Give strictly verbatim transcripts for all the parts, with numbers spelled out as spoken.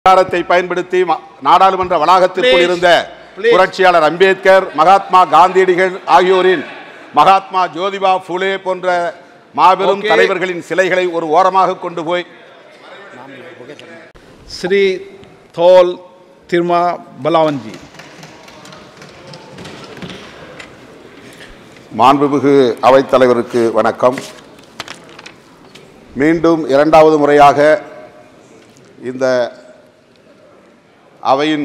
அதிகாரத்தை பயன்படுத்தி நாடாளுமன்ற வளாகத்திற்குள் இருந்த புரட்சியாளர் அம்பேத்கர், மகாத்மா காந்தியடிகள் ஆகியோரின் மகாத்மா ஜோதிபா ஃபுலே போன்ற மாபெரும் தலைவர்களின் சிலைகளை ஒரு ஓரமாக கொண்டு போய் ஸ்ரீ தோல் திருமா பலாவன்ஜி. மாண்புமிகு அவைத்தலைவருக்கு வணக்கம். மீண்டும் இரண்டாவது முறையாக இந்த அவையின்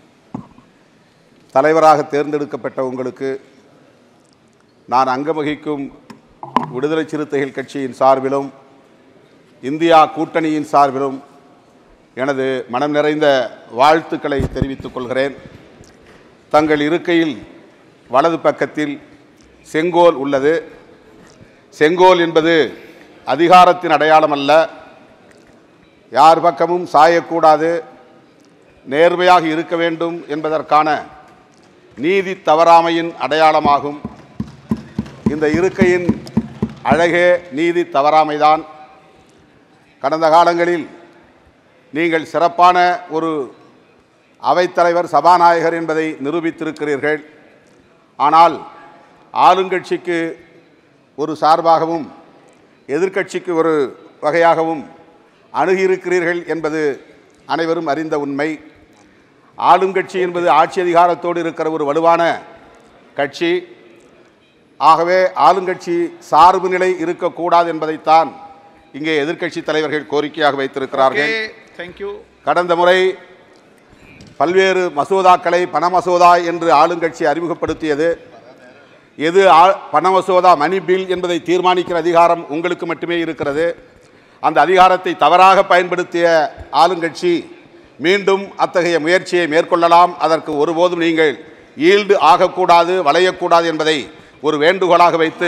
தலைவராக தேர்ந்தெடுக்கப்பட்ட உங்களுக்கு நான் அங்கவகிக்கும் விடுதலை சிறுத்தைகள் கட்சியின் சார்பிலும் இந்தியா கூட்டணியின் சார்பிலும் எனது மனம் நிறைந்த வாழ்த்துக்களை தெரிவித்துக் கொள்கிறேன். தங்கள் இருக்கையில் வலது பக்கத்தில் செங்கோல் உள்ளது. செங்கோல் என்பது அதிகாரத்தின் அடையாளம் அல்ல. யார் பக்கமும் சாயக்கூடாது, நேர்மையாக இருக்க வேண்டும் என்பதற்கான நீதி தவறாமையின் அடையாளமாகும். இந்த இருக்கையின் அழகே நீதி தவறாமைதான். கடந்த காலங்களில் நீங்கள் சிறப்பான ஒரு அவைத்தலைவர், சபாநாயகர் என்பதை நிரூபித்திருக்கிறீர்கள். ஆனால் ஆளுங்கட்சிக்கு ஒரு சார்பாகவும் எதிர்க்கட்சிக்கு ஒரு வகையாகவும் அணுகியிருக்கிறீர்கள் என்பது அனைவரும் அறிந்த உண்மை. ஆளுங்கட்சி என்பது ஆட்சி அதிகாரத்தோடு இருக்கிற ஒரு வலுவான கட்சி. ஆகவே ஆளுங்கட்சி சார்பு நிலை இருக்கக்கூடாது என்பதைத்தான் இங்கே எதிர்க்கட்சி தலைவர்கள் கோரிக்கையாக வைத்திருக்கிறார்கள். கடந்த முறை பல்வேறு மசோதாக்களை பண மசோதா என்று ஆளுங்கட்சி அறிமுகப்படுத்தியது. எது பண மசோதா, மணி பில் என்பதை தீர்மானிக்கிற அதிகாரம் உங்களுக்கு மட்டுமே இருக்கிறது. அந்த அதிகாரத்தை தவறாக பயன்படுத்திய ஆளுங்கட்சி மீண்டும் அத்தகைய முயற்சியை மேற்கொள்ளலாம். அதற்கு ஒருபோதும் நீங்கள் ஈல்டு ஆகக்கூடாது, வளையக்கூடாது என்பதை ஒரு வேண்டுகோளாக வைத்து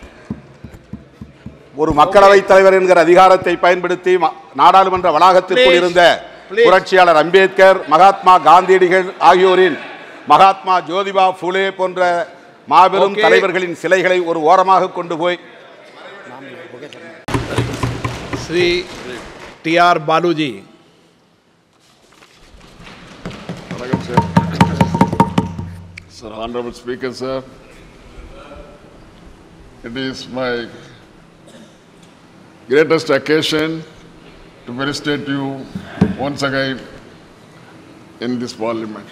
ஒரு மக்களவைத் தலைவர் என்கிற அதிகாரத்தை பயன்படுத்தி நாடாளுமன்ற வளாகத்திற்குள் இருந்த புரட்சியாளர் அம்பேத்கர், மகாத்மா காந்தியடிகள் ஆகியோரின் மகாத்மா ஜோதிபா ஃபுலே போன்ற மாபெரும் தலைவர்களின் சிலைகளை ஒரு ஓரமாக கொண்டு போய் Shri T R Baluji. Sir. Sir, Honorable Speaker, sir, it is my greatest occasion to felicitate you once again in this parliament.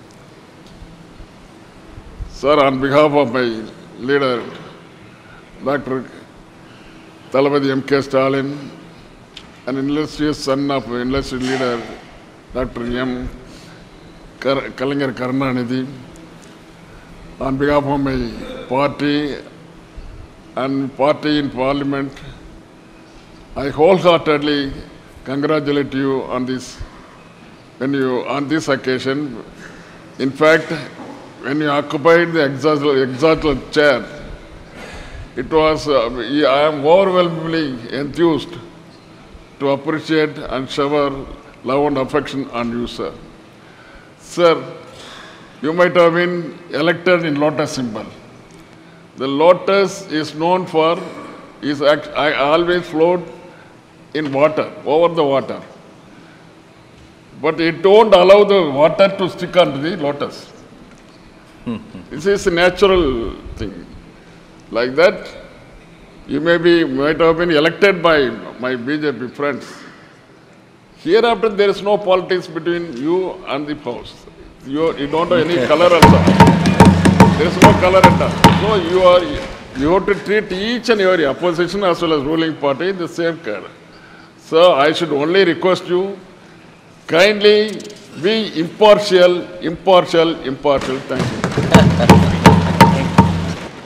Sir, on behalf of my leader, Doctor Thalapathy M K Stalin, an illustrious son of illustrious leader, Doctor M. Kalaignar Karunanidhi, on behalf of my party and party in parliament, I wholeheartedly congratulate you on this, when you, on this occasion. In fact, when you occupied the exalted chair, it was, uh, I am overwhelmingly enthused to appreciate and shower love and affection on you, sir. Sir, you might have been elected in lotus symbol. The lotus is known for, is act, I always float in water, over the water. But it don't allow the water to stick onto the lotus. This is a natural thing. Like that, you may be, might have been elected by my B J P friends. Hereafter, there is no politics between you and the house. You, you don't have any color at all. There is no color at all. So you are, you have to treat each and every opposition as well as ruling party the same care. So I should only request you, kindly be impartial, impartial, impartial. Thank you.